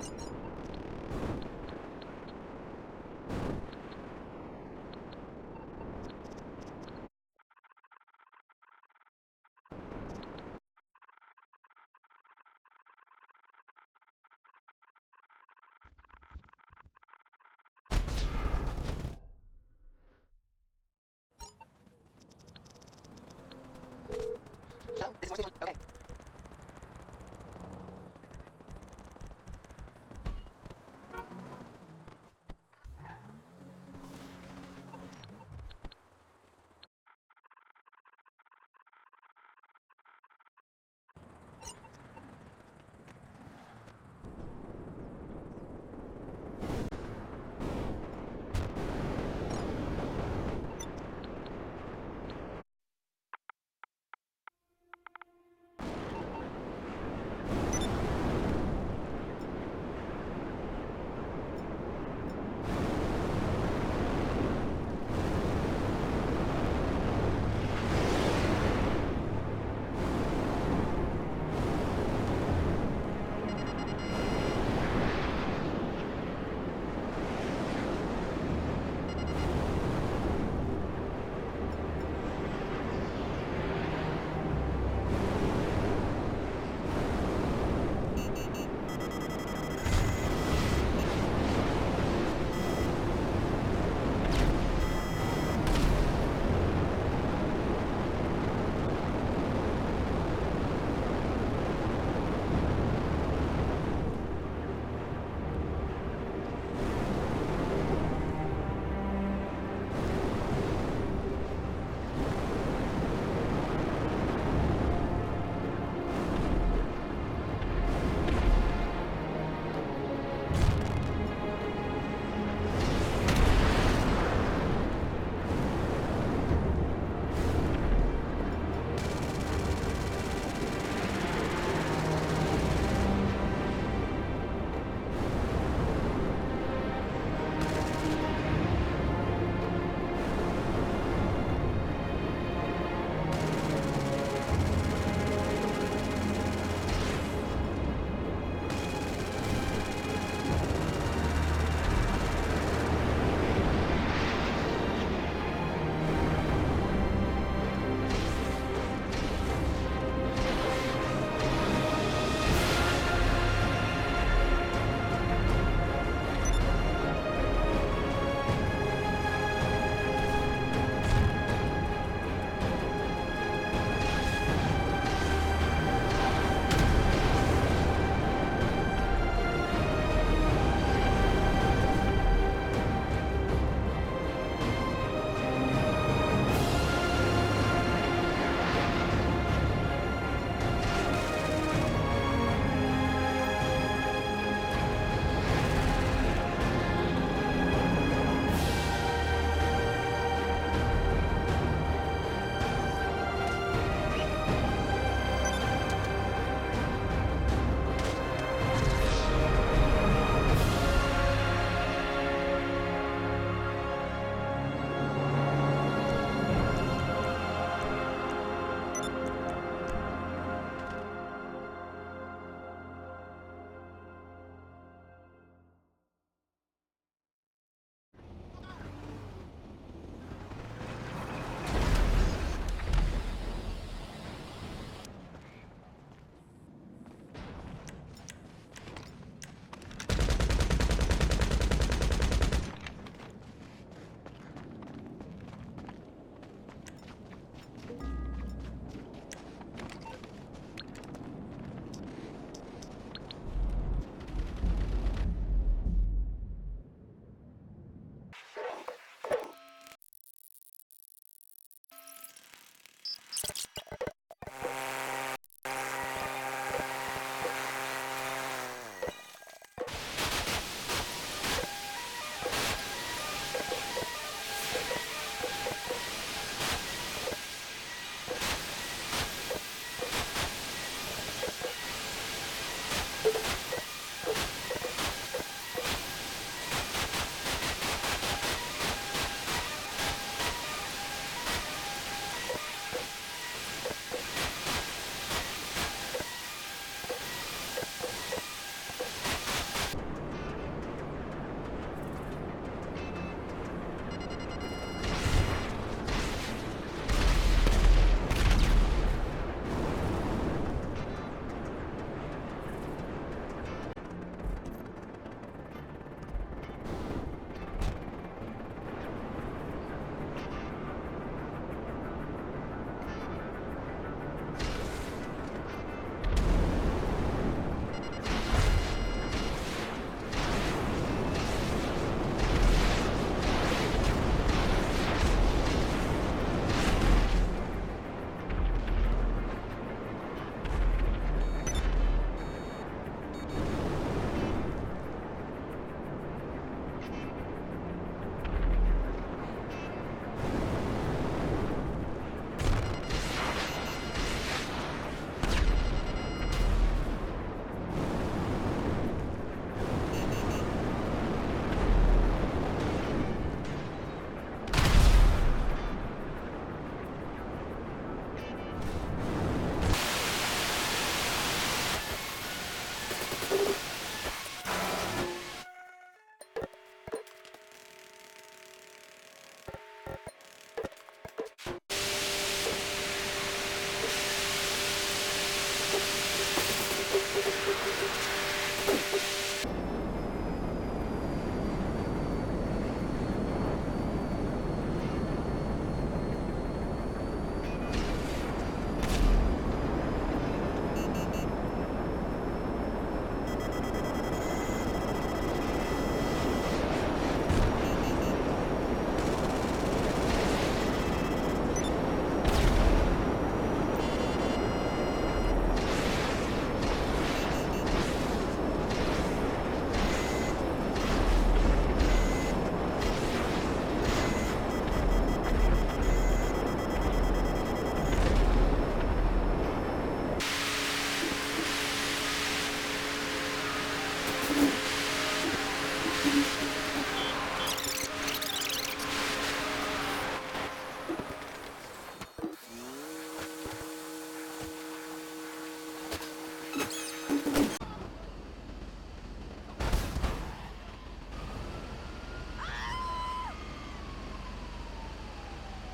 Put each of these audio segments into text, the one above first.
Oh, this is voice okay.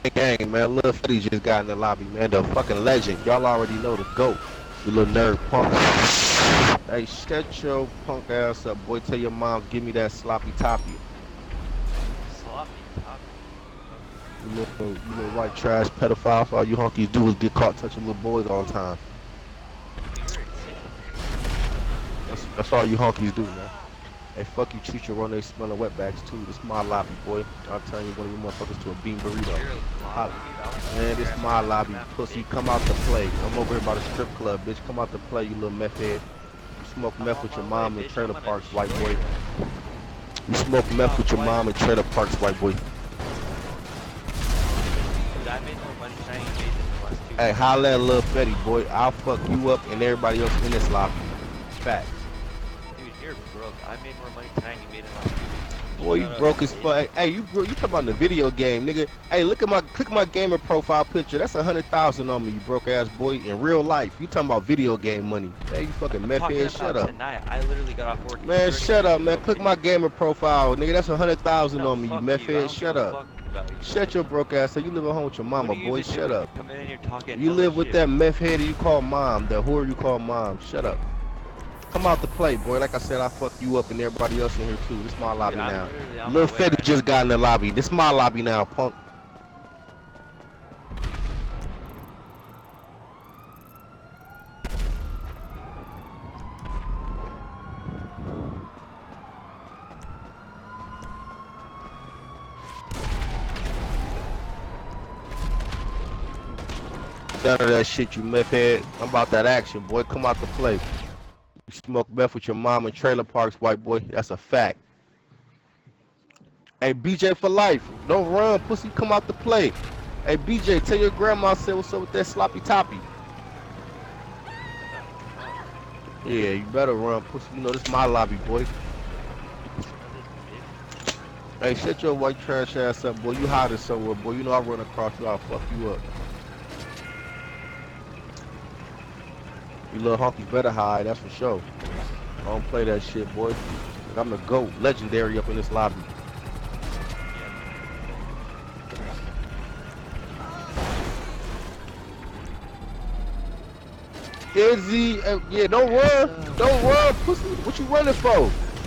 Gang, man. Lil Fetty just got in the lobby, man. The fucking legend. Y'all already know the GOAT. You little nerd punk. Hey, shut your punk ass up, boy. Tell your mom, give me that sloppy toppy. Sloppy toppy. You little white trash pedophile. All you honkies do is get caught touching little boys all the time. You're insane. That's all you honkies do, man. Hey, fuck you, treat your run, they smelling wetbacks too. This my lobby, boy. I'll turn you one of you motherfuckers to a bean burrito. You're Holla. lobby. Man, this my lobby, pussy. Come out to play. I'm over here by the strip club, bitch. Come out to play, you little meth head. You smoke meth with your mom in trailer parks, white boy. You smoke meth with your mom in trailer parks, white boy. Dude, I made more money than you made in the last 2 Hey, years. holla at Lil Fetty, boy. I'll fuck you up and everybody else in this lobby. Facts. Dude, you're broke. I made more money than you made in the last 2 weeks. Boy, you broke as fuck. Hey, you talking about the video game, nigga. Hey, click my gamer profile picture. That's 100,000 on me, you broke ass boy. In real life, you talking about video game money. Hey, you fucking meth head, shut up. Tonight. I literally got off work. Man, shut up, man. Click my gamer profile, nigga. That's 100,000 No, on me, you fuck meth you. I head. don't Shut give a up. fuck about you. Shut your broke ass up. You live at home with your mama, What do you boy. even Shut do? up. Come in here talking You live with shit. that meth head you call mom, that whore you call mom. Shut up. Come out to play, boy. Like I said, I fuck you up and everybody else in here too. This my lobby Dude, I'm now. literally on Lil my way Fetty right just now. got in the lobby. This my lobby now, punk. None of that shit, you meth head. I'm about that action, boy. Come out to play. You smoke meth with your mom in trailer parks, white boy. That's a fact. Hey, BJ for life. Don't run, pussy. Come out to play. Hey, BJ, tell your grandma I said what's up with that sloppy toppy. Yeah, you better run, pussy. You know this my lobby, boy. Hey, shut your white trash ass up, boy. You hiding somewhere, boy. You know I run across you, I'll fuck you up. You little honky better hide, that's for sure. I don't play that shit, boy. I'm the GOAT, legendary up in this lobby. Izzy, yeah, don't run, pussy. What you running for?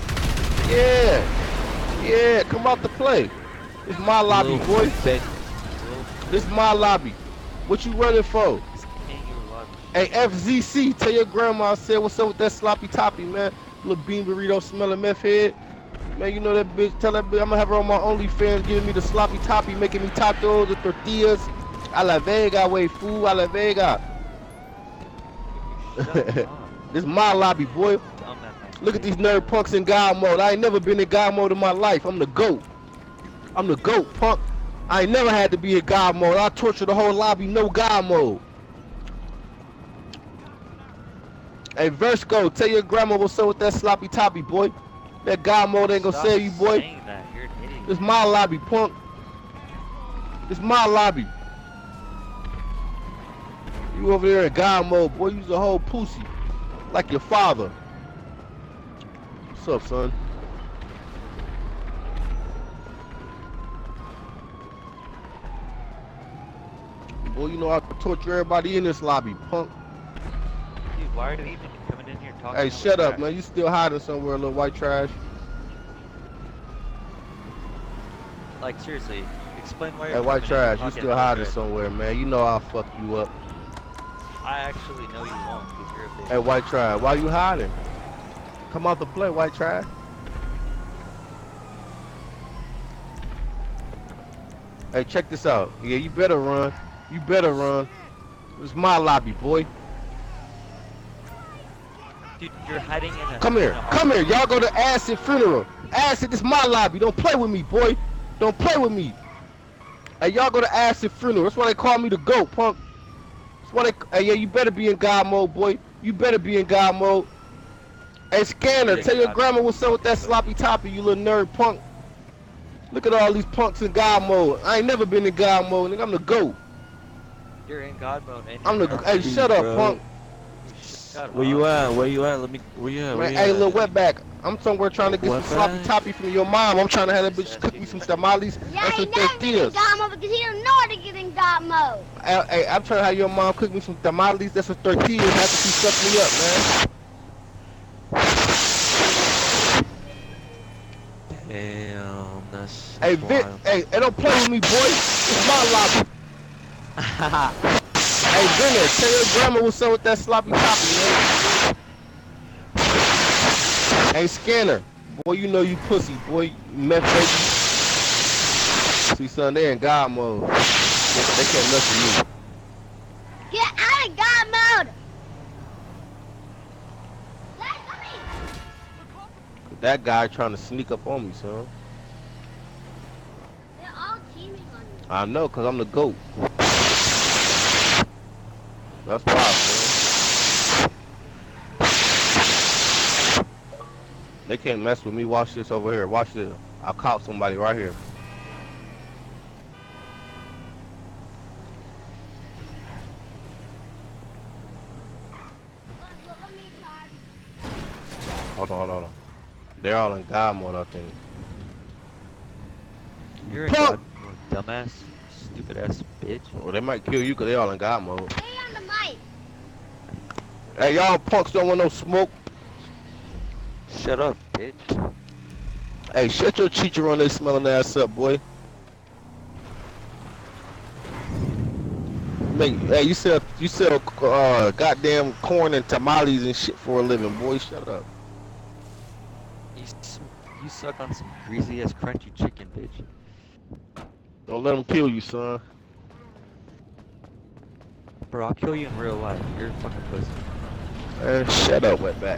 Yeah, come out to play. This my lobby, boy. This my lobby. What you running for? Hey, FZC, tell your grandma I said what's up with that sloppy toppy, man. Little bean burrito smelling meth head. Man, you know that bitch. Tell that bitch I'm gonna have her on my OnlyFans giving me the sloppy toppy, making me tacos and tortillas. A la Vega, way fool, a la Vega. This my lobby, boy. Look at these nerd punks in God mode. I ain't never been in God mode in my life. I'm the GOAT. I'm the GOAT, punk. I ain't never had to be in God mode. I torture the whole lobby, no God mode. Hey, Versco, tell your grandma what's up with that sloppy toppy, boy. That God mode ain't gonna save you, boy. This my lobby, punk. This my lobby. You over there in God mode, boy. You's a whole pussy. Like your father. What's up, son? Boy, you know I torture everybody in this lobby, punk. Dude, why are you even coming in here talking? Hey, shut up, man. You still hiding somewhere, little white trash. Like, seriously, explain why you're Hey, white trash, you talking still hiding somewhere, man. You know I'll fuck you up. I actually know you won't because you're a bitch. Hey, white trash, why you hiding? Come out to play, white trash. Hey, check this out. Yeah, you better run. You better run. It's my lobby, boy. Dude, you're hiding in a... Come here. Come here. Y'all go to Acid Funeral. Acid, this my lobby. Don't play with me, boy. Don't play with me. Hey, y'all go to Acid Funeral. That's why they call me the GOAT, punk. That's why they... Hey, yeah, you better be in God mode, boy. You better be in God mode. Hey, Scanner, tell your grandma what's up with that sloppy toppy, you little nerd punk. Look at all these punks in God mode. I ain't never been in God mode, nigga. I'm the GOAT. You're in God mode. I'm the... Hey, shut up, punk. God, Where you at? Where you at? Let me. Where you at? Where Man, you hey, at? little wetback. I'm somewhere trying to get some sloppy Wetback? toppy from your mom. I'm trying to have that bitch cook me some tamales Yeah, and he some never get in tortillas. God mode because he don't know how to get in God mode. Hey, I'm trying to have your mom cook me some tamales and some tortillas after she sucked me up, man. Damn, that's Hey, Vic, wild. hey, don't play with me, boy. It's my lobby. Hey, Vinny, tell your grandma what's up with that sloppy toppy, man. Hey, Scanner. Boy, you know you pussy, boy. You meth baby. See, son, they in God mode. They can't mess with me. Get out of God mode. Let me. That guy trying to sneak up on me, son. They're all teaming on you. I know, cause I'm the GOAT. That's why, man. They can't mess with me. Watch this over here. Watch this. I'll cop somebody right here. Look at me, Todd. Hold on. They're all in God mode, I think. You're a Punk! god, dumbass, stupid ass bitch. Well, they might kill you because they all in God mode. Stay on the mic. Hey, y'all punks don't want no smoke. Shut up, bitch. Hey, shut your teacher on this smelling ass up, boy. Hey, you sell goddamn corn and tamales and shit for a living, boy. Shut up. You suck on some greasy ass crunchy chicken, bitch. Don't let them kill you, son. Bro, I'll kill you in real life. You're a fucking pussy. Shut up, wetback.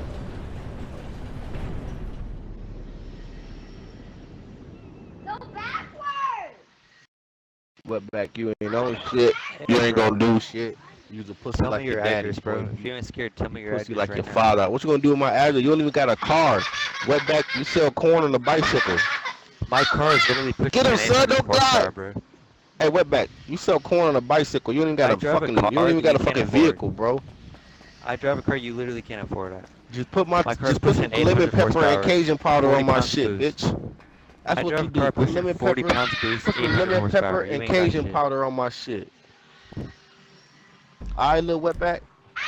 Go backwards. Wetback, you ain't on shit. You ain't gonna do shit. You's a pussy Tell like me your your daddy, address, bro. boy. If you ain't scared, tell me your Pussy address like right your now. father. What you gonna do with my address? You don't even got a car. Wetback, you sell corn on a bicycle. My car is literally pushing Get him, an son. 800 Don't horsepower, die. bro. Hey, wetback, you sell corn on a bicycle. You don't even got I a drive a fucking. car You don't even that got a you can't fucking afford. vehicle, bro. I drive a car you literally can't afford that. Just put My car is just put some pushing lemon 800 pepper and horsepower, Cajun powder 40 on my pounds shit, boost. bitch. That's I what drive you a do. car Put pushing lemon 40 pepper, pounds boost, put some 800 lemon horsepower. pepper You and ain't got Cajun shit. powder on my shit. Alright, little wetback.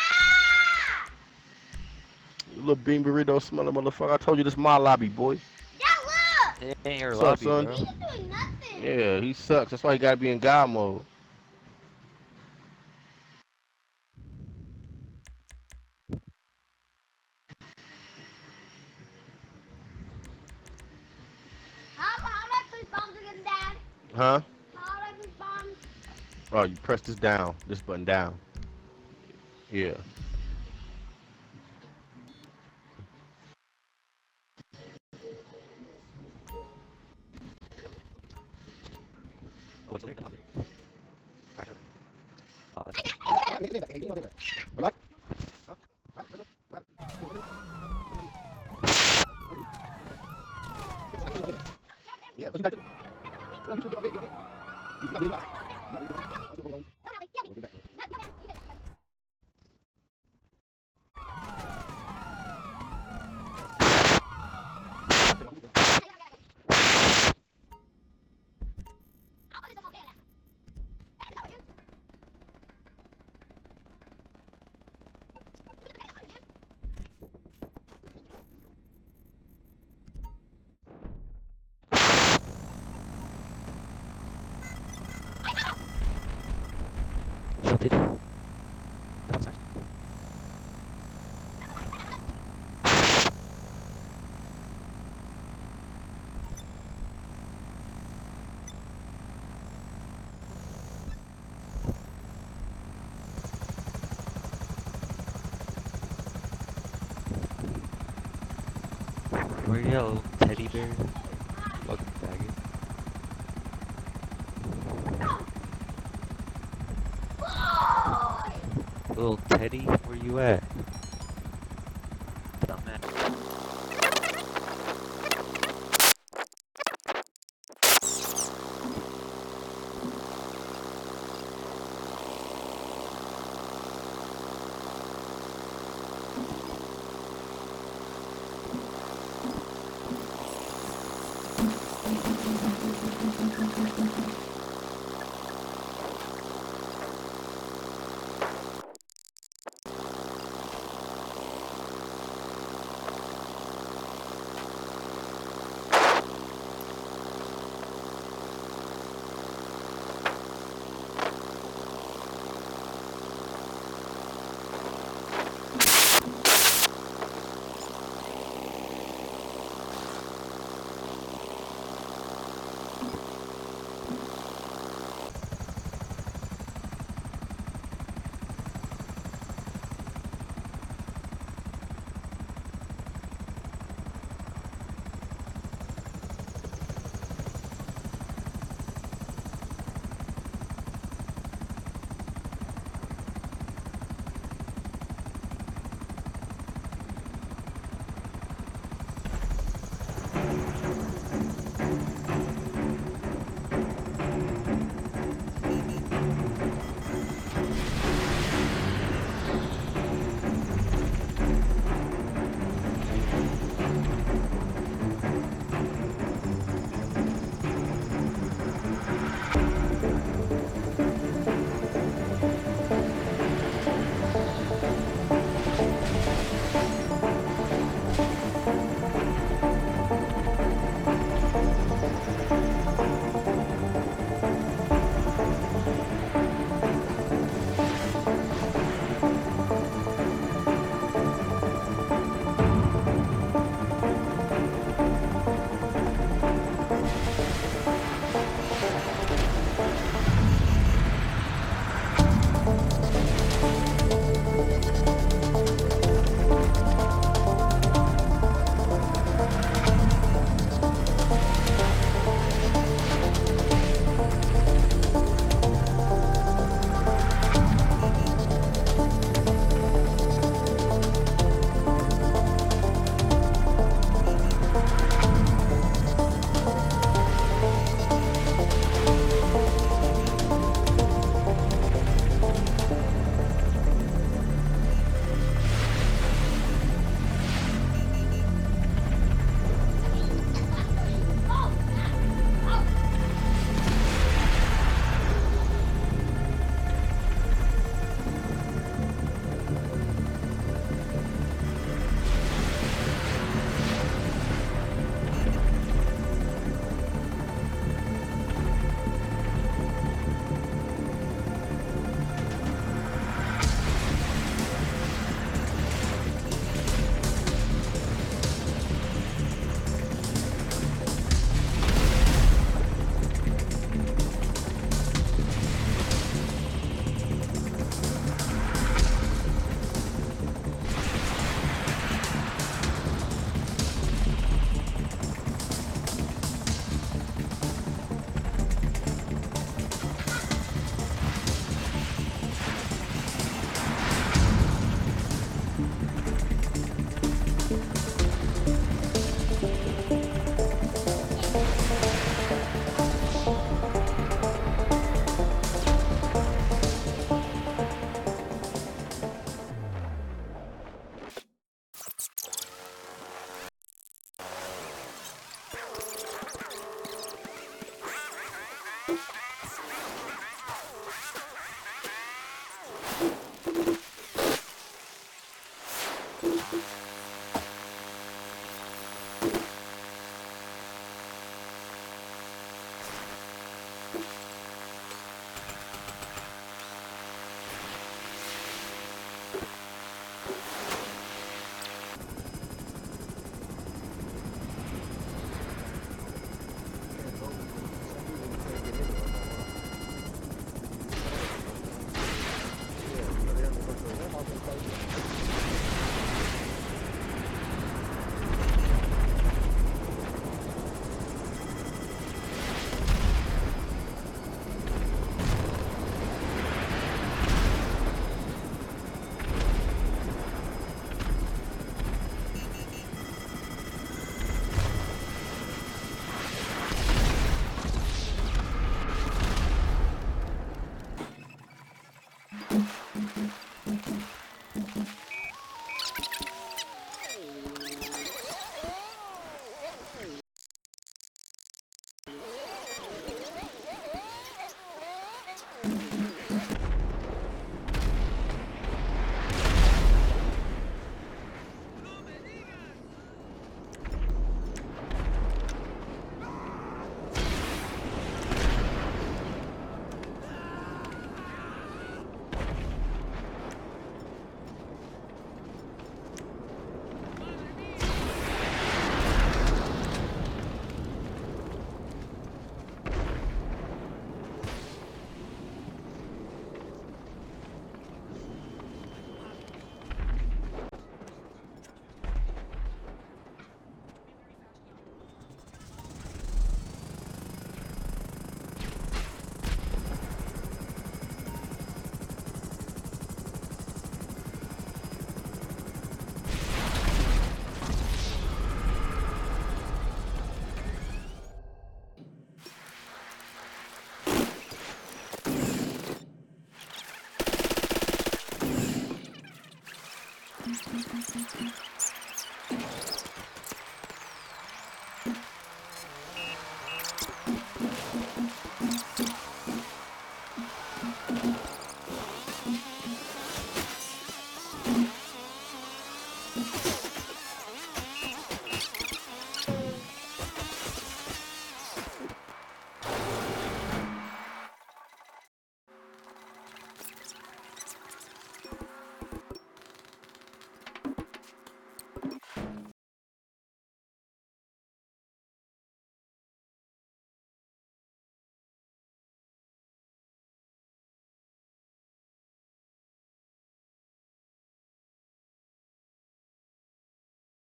You little bean burrito smelling motherfucker. I told you this my lobby, boy. Yeah, look. It ain't your What's up, lobby, son? bro. He's doing nothing. Yeah, he sucks. That's why he gotta be in God mode. How do I push bombs again, Dad? Huh? How do I push bombs? Oh, you press this down. This button down. Yeah. What's the lobby? What did you? Where you at, little teddy bear? Fucking faggot. Little teddy, where you at? Dumbass.